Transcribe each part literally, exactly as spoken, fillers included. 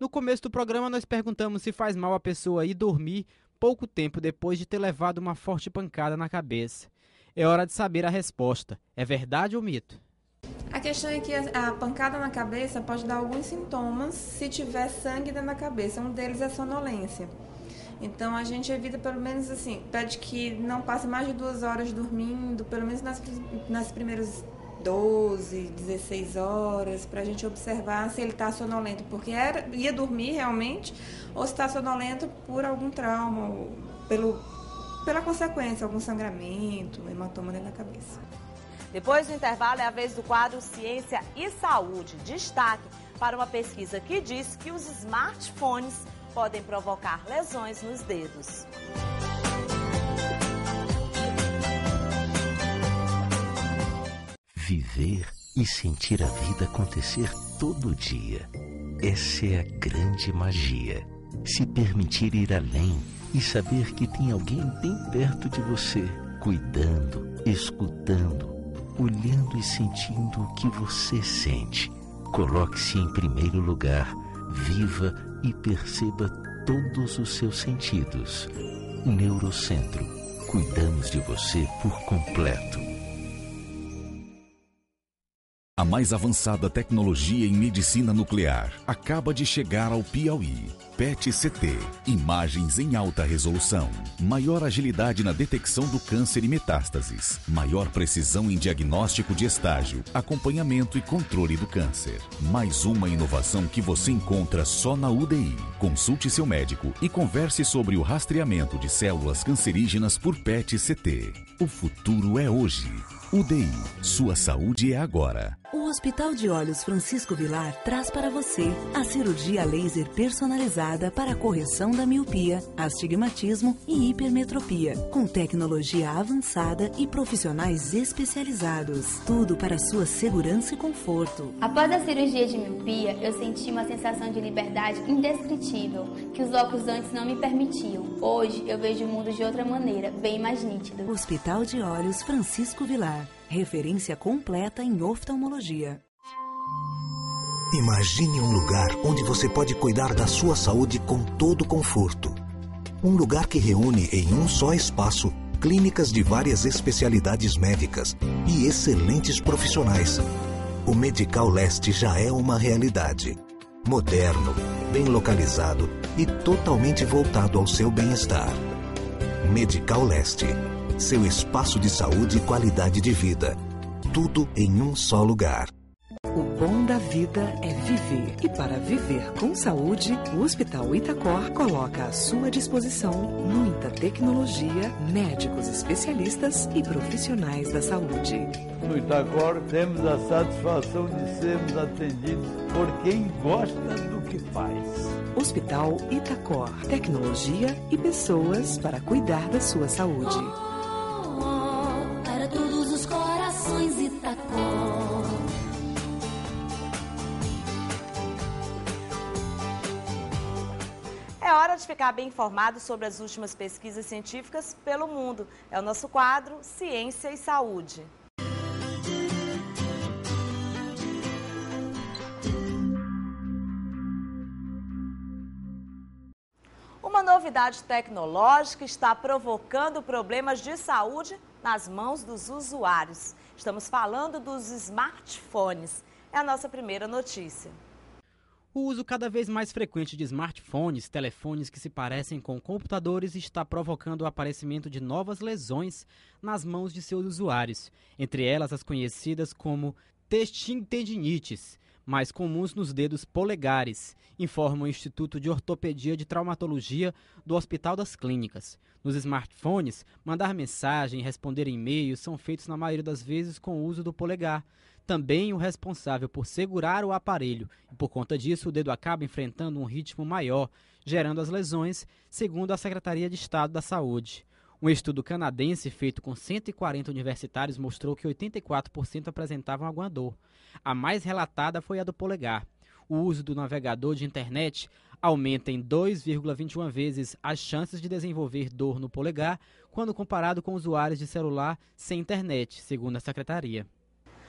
No começo do programa nós perguntamos se faz mal a pessoa ir dormir pouco tempo depois de ter levado uma forte pancada na cabeça. É hora de saber a resposta. É verdade ou mito? A questão é que a pancada na cabeça pode dar alguns sintomas se tiver sangue dentro da cabeça. Um deles é sonolência. Então a gente evita pelo menos assim, pede que não passe mais de duas horas dormindo, pelo menos nas, nas primeiras doze, dezesseis horas, para a gente observar se ele está sonolento, porque era, ia dormir realmente, ou se está sonolento por algum trauma, ou pelo, pela consequência, algum sangramento, hematoma dentro da cabeça. Depois do intervalo é a vez do quadro Ciência e Saúde. Destaque para uma pesquisa que diz que os smartphones podem provocar lesões nos dedos. Viver e sentir a vida acontecer todo dia. Essa é a grande magia. Se permitir ir além e saber que tem alguém bem perto de você, cuidando, escutando, olhando e sentindo o que você sente. Coloque-se em primeiro lugar, viva e perceba todos os seus sentidos. Neurocentro. Cuidamos de você por completo. A mais avançada tecnologia em medicina nuclear acaba de chegar ao Piauí. P E T C T. Imagens em alta resolução. Maior agilidade na detecção do câncer e metástases. Maior precisão em diagnóstico de estágio, acompanhamento e controle do câncer. Mais uma inovação que você encontra só na U D I. Consulte seu médico e converse sobre o rastreamento de células cancerígenas por P E T C T. O futuro é hoje. U D I. Sua saúde é agora. O Hospital de Olhos Francisco Vilar traz para você a cirurgia laser personalizada para a correção da miopia, astigmatismo e hipermetropia, com tecnologia avançada e profissionais especializados. Tudo para sua segurança e conforto. Após a cirurgia de miopia, eu senti uma sensação de liberdade indescritível, que os óculos antes não me permitiam. Hoje eu vejo o mundo de outra maneira, bem mais nítido. Hospital de Olhos Francisco Vilar. Referência completa em oftalmologia. Imagine um lugar onde você pode cuidar da sua saúde com todo conforto. Um lugar que reúne em um só espaço clínicas de várias especialidades médicas e excelentes profissionais. O Medical Leste já é uma realidade. Moderno, bem localizado e totalmente voltado ao seu bem-estar. Medical Leste. Seu espaço de saúde e qualidade de vida. Tudo em um só lugar. O bom da vida é viver. E para viver com saúde, o Hospital Itacor coloca à sua disposição muita tecnologia, médicos especialistas e profissionais da saúde. No Itacor temos a satisfação de sermos atendidos por quem gosta do que faz. Hospital Itacor. Tecnologia e pessoas para cuidar da sua saúde. Para todos os corações Itacor. É hora de ficar bem informado sobre as últimas pesquisas científicas pelo mundo. É o nosso quadro Ciência e Saúde. Uma novidade tecnológica está provocando problemas de saúde nas mãos dos usuários. Estamos falando dos smartphones. É a nossa primeira notícia. O uso cada vez mais frequente de smartphones, telefones que se parecem com computadores, está provocando o aparecimento de novas lesões nas mãos de seus usuários, entre elas as conhecidas como tendinites, mais comuns nos dedos polegares, informa o Instituto de Ortopedia de Traumatologia do Hospital das Clínicas. Nos smartphones, mandar mensagem e responder e-mails são feitos na maioria das vezes com o uso do polegar. Também o responsável por segurar o aparelho, e por conta disso o dedo acaba enfrentando um ritmo maior, gerando as lesões, segundo a Secretaria de Estado da Saúde. Um estudo canadense feito com cento e quarenta universitários mostrou que oitenta e quatro por cento apresentavam alguma dor. A mais relatada foi a do polegar. O uso do navegador de internet aumenta em dois vírgula vinte e uma vezes as chances de desenvolver dor no polegar quando comparado com usuários de celular sem internet, segundo a Secretaria.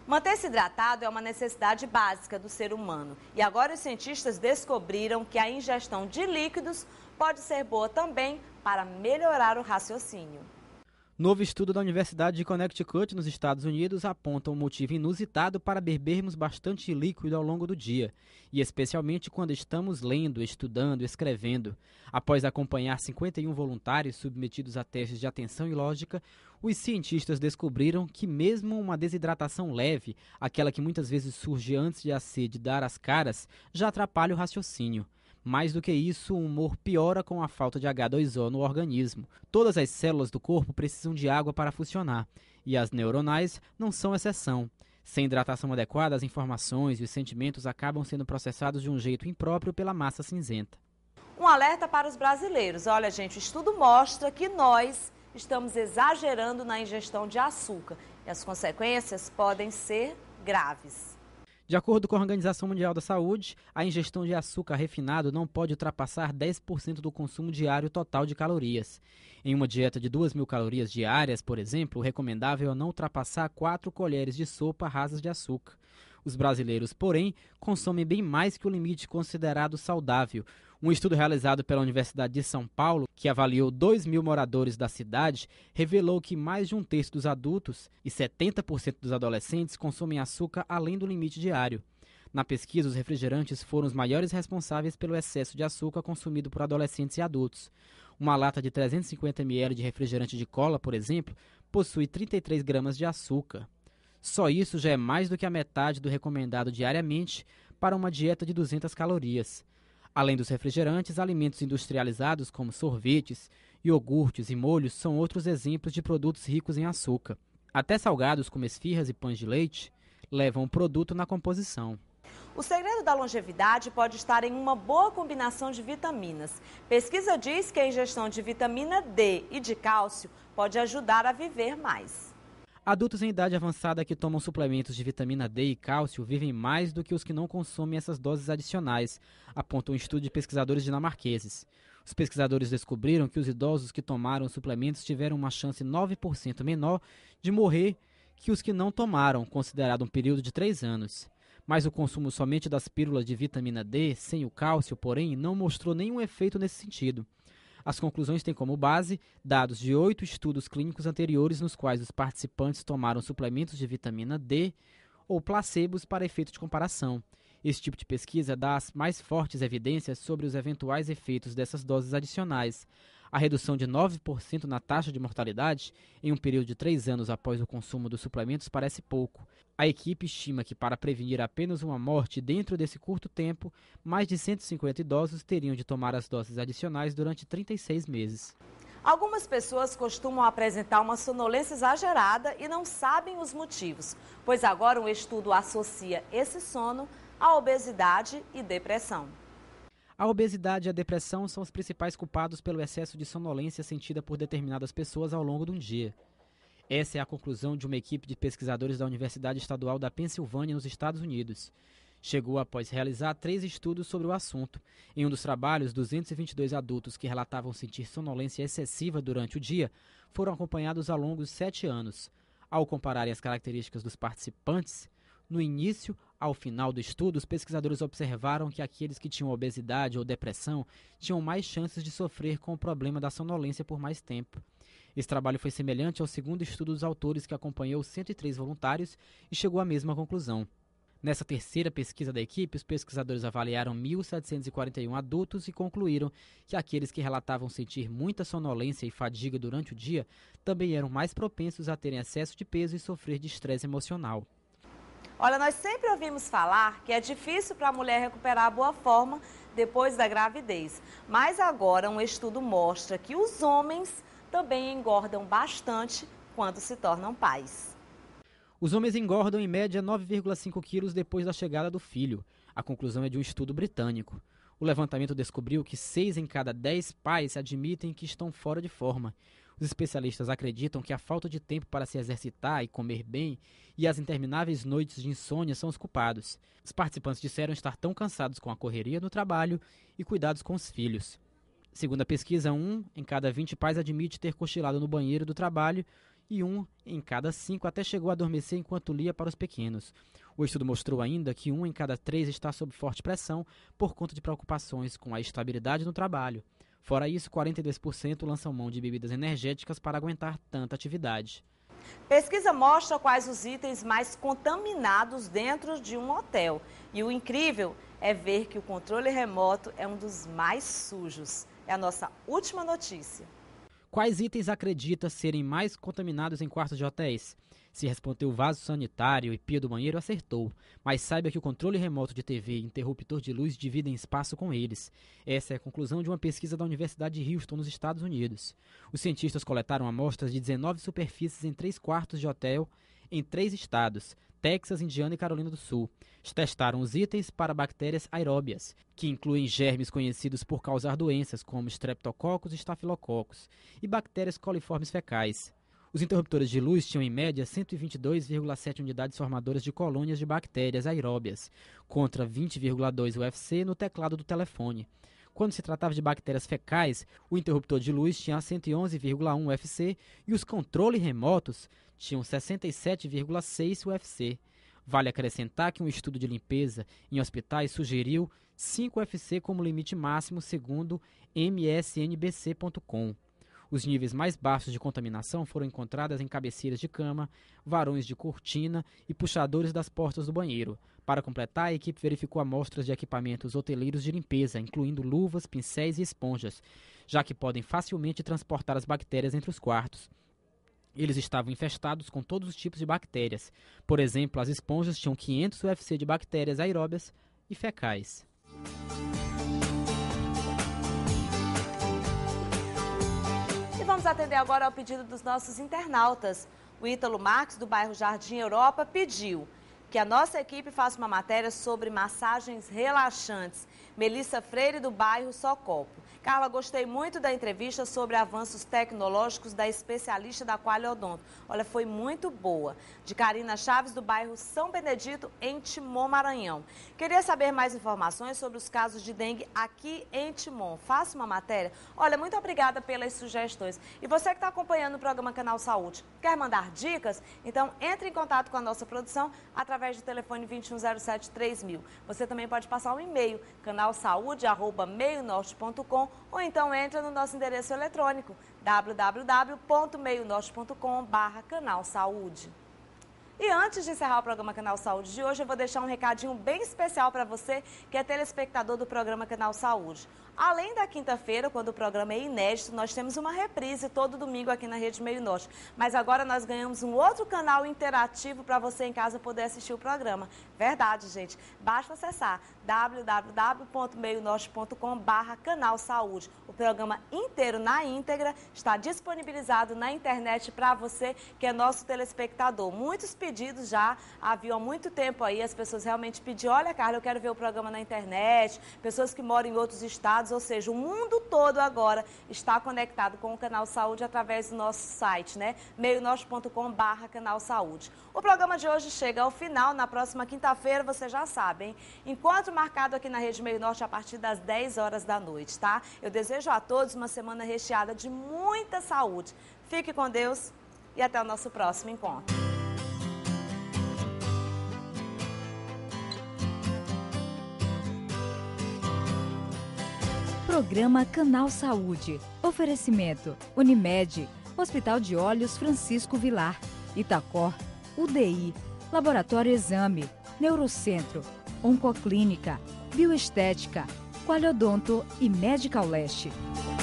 Manter-se hidratado é uma necessidade básica do ser humano. E agora os cientistas descobriram que a ingestão de líquidos pode ser boa também para melhorar o raciocínio. Novo estudo da Universidade de Connecticut, nos Estados Unidos, aponta um motivo inusitado para bebermos bastante líquido ao longo do dia, e especialmente quando estamos lendo, estudando, escrevendo. Após acompanhar cinquenta e um voluntários submetidos a testes de atenção e lógica, os cientistas descobriram que mesmo uma desidratação leve, aquela que muitas vezes surge antes de a sede dar as caras, já atrapalha o raciocínio. Mais do que isso, o humor piora com a falta de agá dois ó no organismo. Todas as células do corpo precisam de água para funcionar, e as neuronais não são exceção. Sem hidratação adequada, as informações e os sentimentos acabam sendo processados de um jeito impróprio pela massa cinzenta. Um alerta para os brasileiros. Olha, gente, o estudo mostra que nós estamos exagerando na ingestão de açúcar e as consequências podem ser graves. De acordo com a Organização Mundial da Saúde, a ingestão de açúcar refinado não pode ultrapassar dez por cento do consumo diário total de calorias. Em uma dieta de duas mil calorias diárias, por exemplo, o recomendável é não ultrapassar quatro colheres de sopa rasas de açúcar. Os brasileiros, porém, consomem bem mais que o limite considerado saudável. Um estudo realizado pela Universidade de São Paulo, que avaliou dois mil moradores da cidade, revelou que mais de um terço dos adultos e setenta por cento dos adolescentes consomem açúcar além do limite diário. Na pesquisa, os refrigerantes foram os maiores responsáveis pelo excesso de açúcar consumido por adolescentes e adultos. Uma lata de trezentos e cinquenta mililitros de refrigerante de cola, por exemplo, possui trinta e três gramas de açúcar. Só isso já é mais do que a metade do recomendado diariamente para uma dieta de duzentas calorias. Além dos refrigerantes, alimentos industrializados como sorvetes, iogurtes e molhos são outros exemplos de produtos ricos em açúcar. Até salgados como esfirras e pães de leite levam o produto na composição. O segredo da longevidade pode estar em uma boa combinação de vitaminas. Pesquisa diz que a ingestão de vitamina D e de cálcio pode ajudar a viver mais. Adultos em idade avançada que tomam suplementos de vitamina D e cálcio vivem mais do que os que não consomem essas doses adicionais, aponta um estudo de pesquisadores dinamarqueses. Os pesquisadores descobriram que os idosos que tomaram os suplementos tiveram uma chance nove por cento menor de morrer que os que não tomaram, considerado um período de três anos. Mas o consumo somente das pílulas de vitamina D, sem o cálcio, porém, não mostrou nenhum efeito nesse sentido. As conclusões têm como base dados de oito estudos clínicos anteriores nos quais os participantes tomaram suplementos de vitamina D ou placebos para efeito de comparação. Esse tipo de pesquisa dá as mais fortes evidências sobre os eventuais efeitos dessas doses adicionais. A redução de nove por cento na taxa de mortalidade em um período de três anos após o consumo dos suplementos parece pouco. A equipe estima que, para prevenir apenas uma morte dentro desse curto tempo, mais de cento e cinquenta idosos teriam de tomar as doses adicionais durante trinta e seis meses. Algumas pessoas costumam apresentar uma sonolência exagerada e não sabem os motivos, pois agora um estudo associa esse sono à obesidade e depressão. A obesidade e a depressão são os principais culpados pelo excesso de sonolência sentida por determinadas pessoas ao longo de um dia. Essa é a conclusão de uma equipe de pesquisadores da Universidade Estadual da Pensilvânia, nos Estados Unidos. Chegou após realizar três estudos sobre o assunto. Em um dos trabalhos, duzentos e vinte e dois adultos que relatavam sentir sonolência excessiva durante o dia foram acompanhados ao longo de sete anos. Ao compararem as características dos participantes, no início ao final do estudo, os pesquisadores observaram que aqueles que tinham obesidade ou depressão tinham mais chances de sofrer com o problema da sonolência por mais tempo. Esse trabalho foi semelhante ao segundo estudo dos autores, que acompanhou cento e três voluntários e chegou à mesma conclusão. Nessa terceira pesquisa da equipe, os pesquisadores avaliaram mil setecentos e quarenta e um adultos e concluíram que aqueles que relatavam sentir muita sonolência e fadiga durante o dia também eram mais propensos a terem excesso de peso e sofrer de estresse emocional. Olha, nós sempre ouvimos falar que é difícil para a mulher recuperar a boa forma depois da gravidez. Mas agora um estudo mostra que os homens também engordam bastante quando se tornam pais. Os homens engordam em média nove vírgula cinco quilos depois da chegada do filho. A conclusão é de um estudo britânico. O levantamento descobriu que seis em cada dez pais admitem que estão fora de forma. Os especialistas acreditam que a falta de tempo para se exercitar e comer bem e as intermináveis noites de insônia são os culpados. Os participantes disseram estar tão cansados com a correria no trabalho e cuidados com os filhos. Segundo a pesquisa, um em cada vinte pais admite ter cochilado no banheiro do trabalho e um em cada cinco até chegou a adormecer enquanto lia para os pequenos. O estudo mostrou ainda que um em cada três está sob forte pressão por conta de preocupações com a estabilidade no trabalho. Fora isso, quarenta e dois por cento lançam mão de bebidas energéticas para aguentar tanta atividade. Pesquisa mostra quais os itens mais contaminados dentro de um hotel. E o incrível é ver que o controle remoto é um dos mais sujos. É a nossa última notícia. Quais itens acredita serem mais contaminados em quartos de hotéis? Se respondeu vaso sanitário e pia do banheiro, acertou. Mas saiba que o controle remoto de T V e interruptor de luz dividem espaço com eles. Essa é a conclusão de uma pesquisa da Universidade de Houston, nos Estados Unidos. Os cientistas coletaram amostras de dezenove superfícies em três quartos de hotel em três estados, Texas, Indiana e Carolina do Sul. Testaram os itens para bactérias aeróbias, que incluem germes conhecidos por causar doenças, como streptococcus e estafilococos, e bactérias coliformes fecais. Os interruptores de luz tinham, em média, cento e vinte e dois vírgula sete unidades formadoras de colônias de bactérias aeróbias, contra vinte vírgula dois U F C no teclado do telefone. Quando se tratava de bactérias fecais, o interruptor de luz tinha cento e onze vírgula um U F C e os controles remotos tinham sessenta e sete vírgula seis U F C. Vale acrescentar que um estudo de limpeza em hospitais sugeriu cinco U F C como limite máximo, segundo M S N B C ponto com. Os níveis mais baixos de contaminação foram encontrados em cabeceiras de cama, varões de cortina e puxadores das portas do banheiro. Para completar, a equipe verificou amostras de equipamentos hoteleiros de limpeza, incluindo luvas, pincéis e esponjas, já que podem facilmente transportar as bactérias entre os quartos. Eles estavam infestados com todos os tipos de bactérias. Por exemplo, as esponjas tinham quinhentos U F C de bactérias aeróbias e fecais. E vamos atender agora ao pedido dos nossos internautas. O Ítalo Marques, do bairro Jardim Europa, pediu que a nossa equipe faça uma matéria sobre massagens relaxantes. Melissa Freire, do bairro Socopo. Carla, gostei muito da entrevista sobre avanços tecnológicos da especialista da Qualiodonto. Olha, foi muito boa. De Karina Chaves, do bairro São Benedito, em Timon, Maranhão. Queria saber mais informações sobre os casos de dengue aqui em Timon. Faça uma matéria. Olha, muito obrigada pelas sugestões. E você que está acompanhando o programa Canal Saúde, quer mandar dicas? Então, entre em contato com a nossa produção através do telefone vinte e um zero sete três mil. Você também pode passar um e-mail, canalsaude arroba meio norte ponto com, ou então entra no nosso endereço eletrônico w w w ponto meio norte ponto com barra canal saúde. E antes de encerrar o programa Canal Saúde de hoje, eu vou deixar um recadinho bem especial para você que é telespectador do programa Canal Saúde. Além da quinta-feira, quando o programa é inédito, nós temos uma reprise todo domingo aqui na Rede Meio Norte. Mas agora nós ganhamos um outro canal interativo para você em casa poder assistir o programa. Verdade, gente. Basta acessar w w w ponto meio norte ponto com barra canal saúde. O programa inteiro na íntegra está disponibilizado na internet para você que é nosso telespectador. Muitos pedidos já haviam há muito tempo aí, as pessoas realmente pediam, olha, Carla, eu quero ver o programa na internet, pessoas que moram em outros estados, ou seja, o mundo todo agora está conectado com o Canal Saúde através do nosso site, né? meio norte ponto com barra canal saúde. O programa de hoje chega ao final, na próxima quinta-feira, você já sabe, hein? Encontro marcado aqui na Rede Meio Norte a partir das dez horas da noite, tá? Eu desejo a todos uma semana recheada de muita saúde. Fique com Deus e até o nosso próximo encontro. Programa Canal Saúde. Oferecimento: Unimed, Hospital de Olhos Francisco Vilar, Itacor, U D I, Laboratório Exame, Neurocentro, Oncoclínica, Bioestética, Qualiodonto e Medical Leste.